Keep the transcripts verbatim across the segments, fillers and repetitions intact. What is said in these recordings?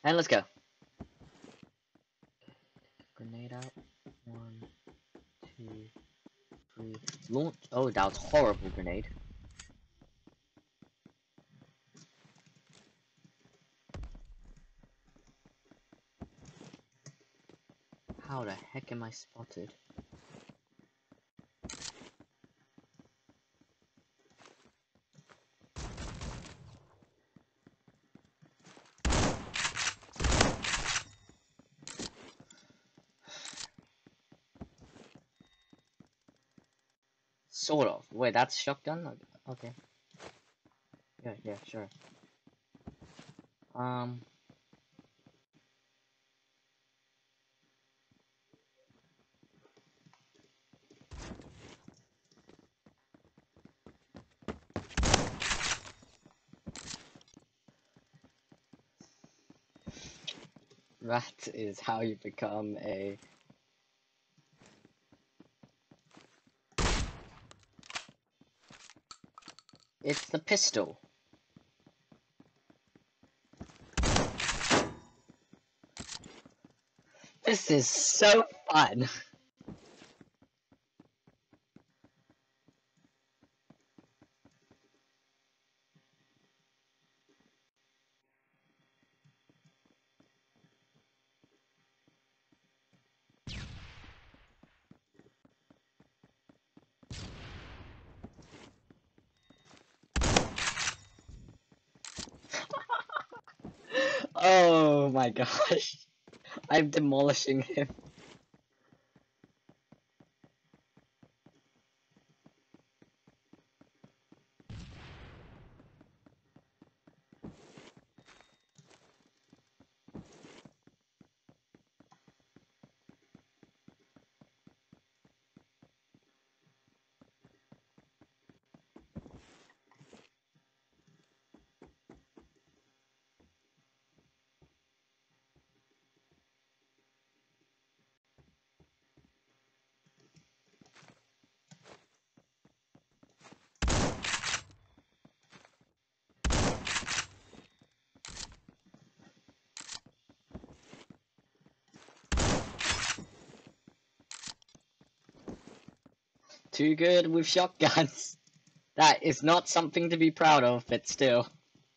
And let's go. Grenade out. One, two, three. Launch. Oh, that was a horrible grenade. How the heck am I spotted? Sort of. Wait, that's shotgun? Okay. Yeah, yeah, sure. Um. That is how you become a... It's the pistol. This is so fun. Oh my gosh. I'm demolishing him. Too good with shotguns. That is not something to be proud of, but still.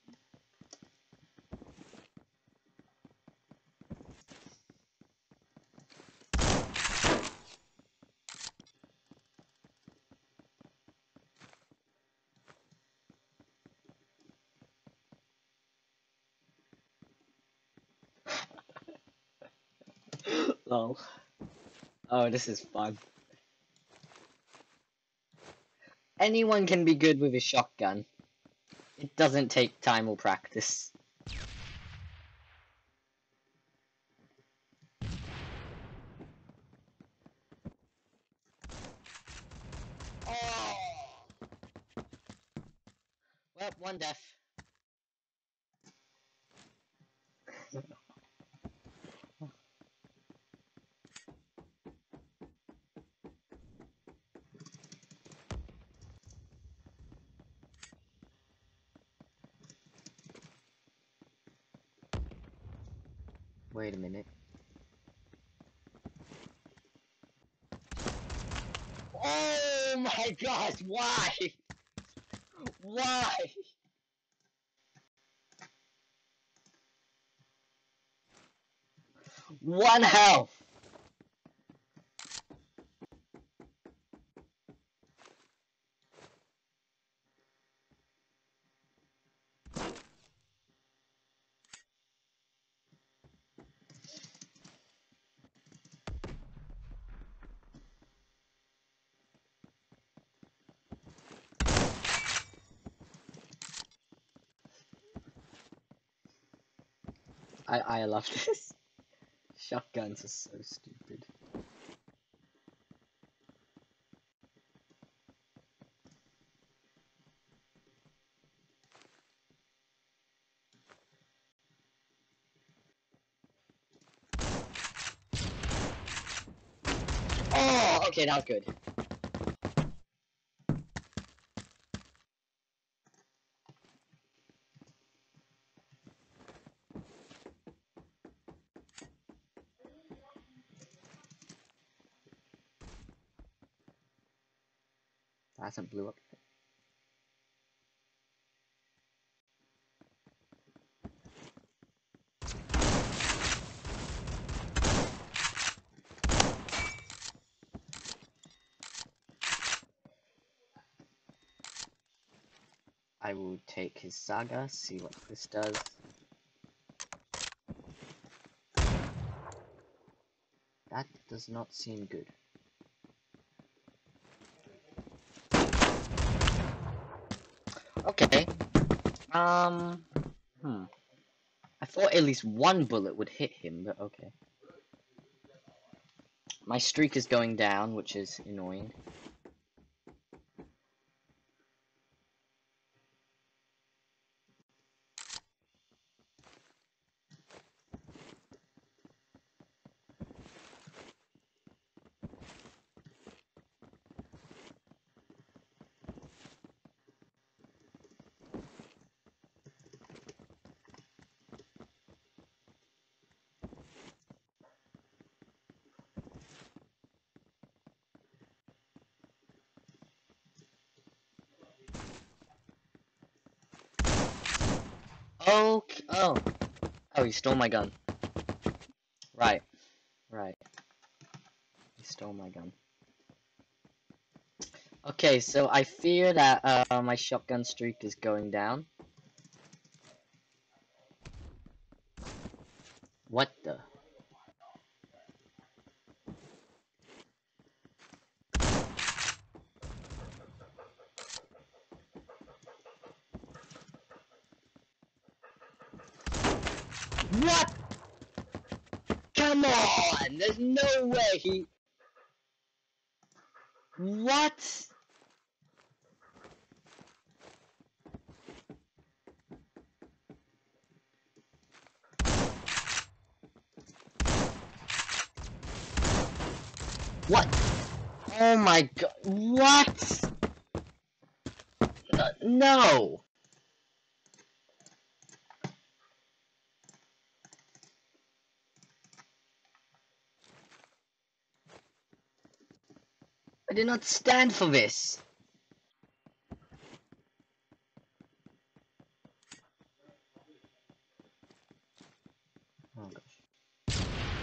Lol. Oh, this is fun. Anyone can be good with a shotgun. It doesn't take time or practice. Oh! Well, one death. Wait a minute. Oh my gosh, why? Why? One health! I I love this. Shotguns are so stupid. Oh, okay, that was good. hasn't blew up yet. I will take his Saga, see what this does. That does not seem good. Okay. Um. Hmm. I thought at least one bullet would hit him, but okay. My streak is going down, which is annoying. Oh, oh, oh, he stole my gun. Right, right. He stole my gun. Okay, so I fear that uh, my shotgun streak is going down. What the? What? Come on! There's no way he... What? What? Oh my god. What? Uh, no! I did not stand for this! Oh gosh.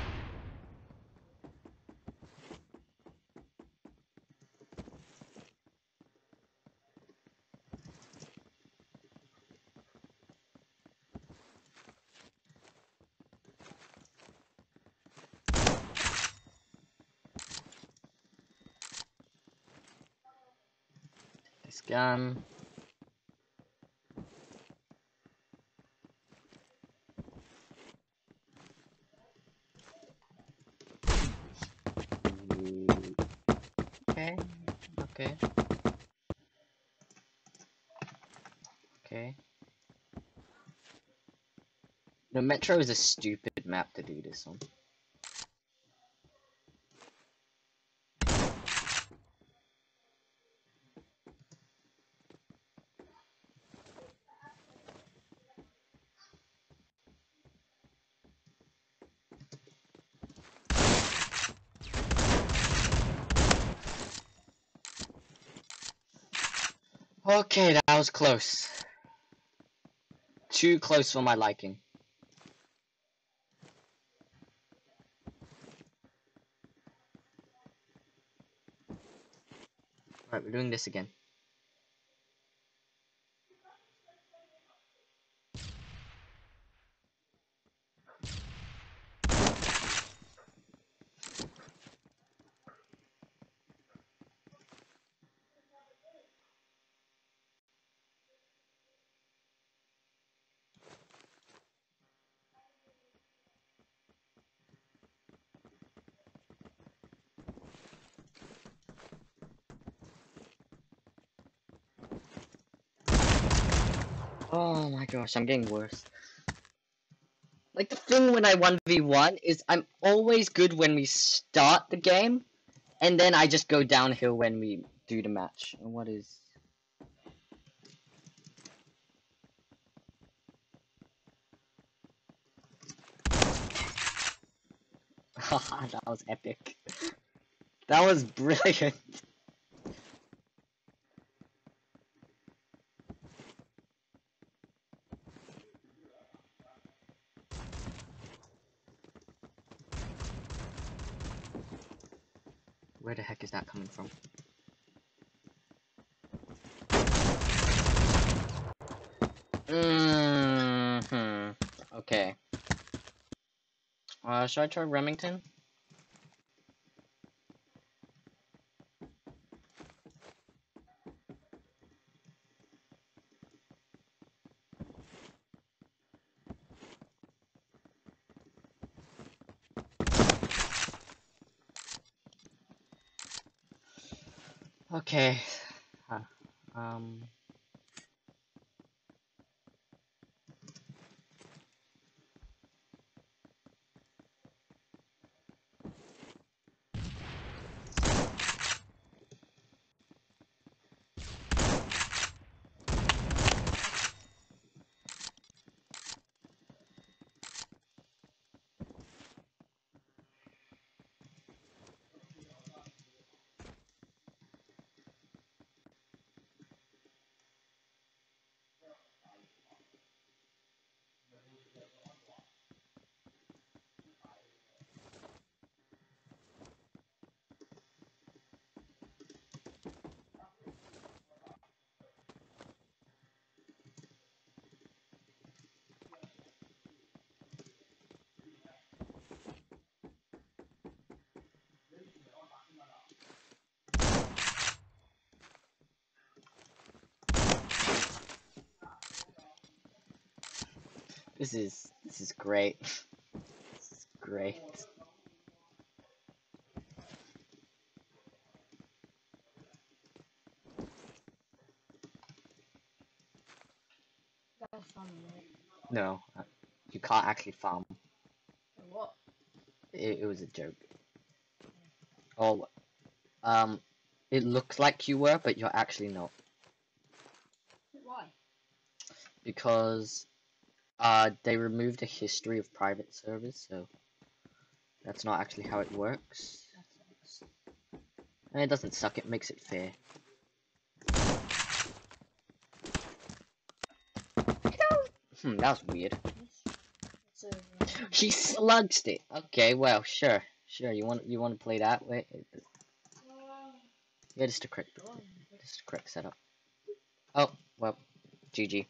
This gun. Okay, okay. Okay. The Metro is a stupid map to do this on. Okay, that was close. Too close for my liking. Alright, we're doing this again. Oh my gosh, I'm getting worse. Like, the thing when I one v one is I'm always good when we start the game, and then I just go downhill when we do the match. What is... Haha, that was epic. That was brilliant. where the heck is that coming from? Mm-hmm. Okay. Uh, should I try Remington? Okay. Huh. Um. This is this is great. This is great. That's fun, right? No, uh, you can't actually farm. What? It, it was a joke. Oh, um, it looks like you were, but you're actually not, Why? because uh they removed a history of private servers, so that's not actually how it works. That sucks. And it doesn't suck; it makes it fair. Hmm, that was weird. It's over. He slugged it. Okay, well, sure, sure. You want you want to play that way? Yeah, just a quick, just a quick setup. Oh, well, G G.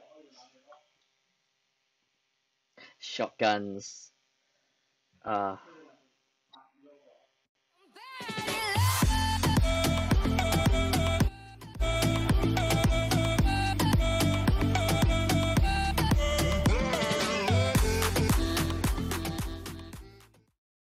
Shotguns. Uh.